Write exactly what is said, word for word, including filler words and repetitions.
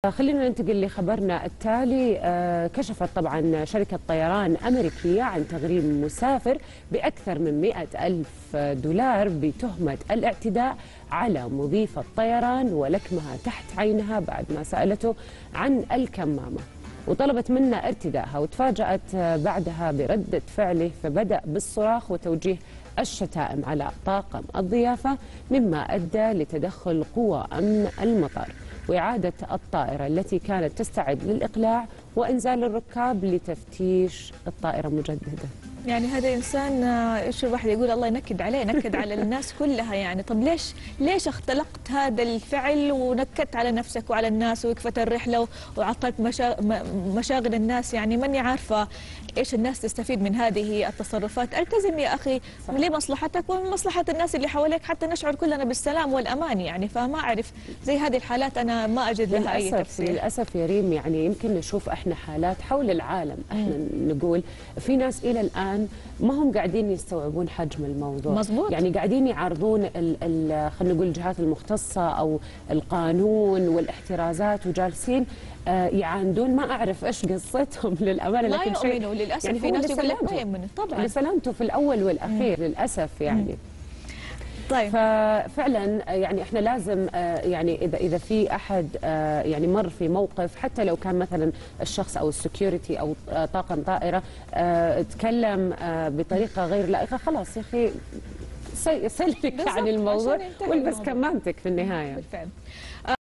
خلينا ننتقل لخبرنا التالي. كشفت طبعا شركة طيران أمريكية عن تغريم مسافر بأكثر من مئة ألف دولار بتهمة الاعتداء على مضيفة طيران ولكمها تحت عينها بعد ما سألته عن الكمامة، وطلبت منه ارتدائها، وتفاجأت بعدها بردة فعله فبدأ بالصراخ وتوجيه الشتائم على طاقم الضيافة، مما أدى لتدخل قوى أمن المطار وإعادة الطائرة التي كانت تستعد للإقلاع وإنزال الركاب لتفتيش الطائرة مجددا. يعني هذا إنسان إيش الواحد يقول الله ينكد عليه، نكد على الناس كلها. يعني طب ليش ليش اختلقت هذا الفعل ونكدت على نفسك وعلى الناس وقفت الرحلة وعطلت مشا... مشاغل الناس؟ يعني ماني عارفة إيش الناس تستفيد من هذه التصرفات. التزم يا أخي صح. لمصلحتك ومصلحة الناس اللي حواليك حتى نشعر كلنا بالسلام والأمان. يعني فما أعرف زي هذه الحالات أنا ما أجد لها أي تفسير. للأسف يا ريم، يعني يمكن نشوف إحنا حالات حول العالم، إحنا م. نقول في ناس إلى الآن ما هم قاعدين يستوعبون حجم الموضوع. مزبوط. يعني قاعدين يعرضون خلينا نقول الجهات المختصة أو القانون والاحترازات وجالسين آه يعاندون، ما أعرف إيش قصتهم للأمانة. لا لكن شيء للأسف يعني في ناس يقول لك ما يهمني طبعا لسلامته في الأول والأخير مم. للأسف يعني مم. طيب ففعلا يعني احنا لازم يعني اذا اذا في احد يعني مر في موقف، حتى لو كان مثلا الشخص او السكيورتي او طاقم طائره تكلم بطريقه غير لائقه، خلاص يا اخي سلك عن الموضوع والبس كمامتك في النهايه. بالفعل.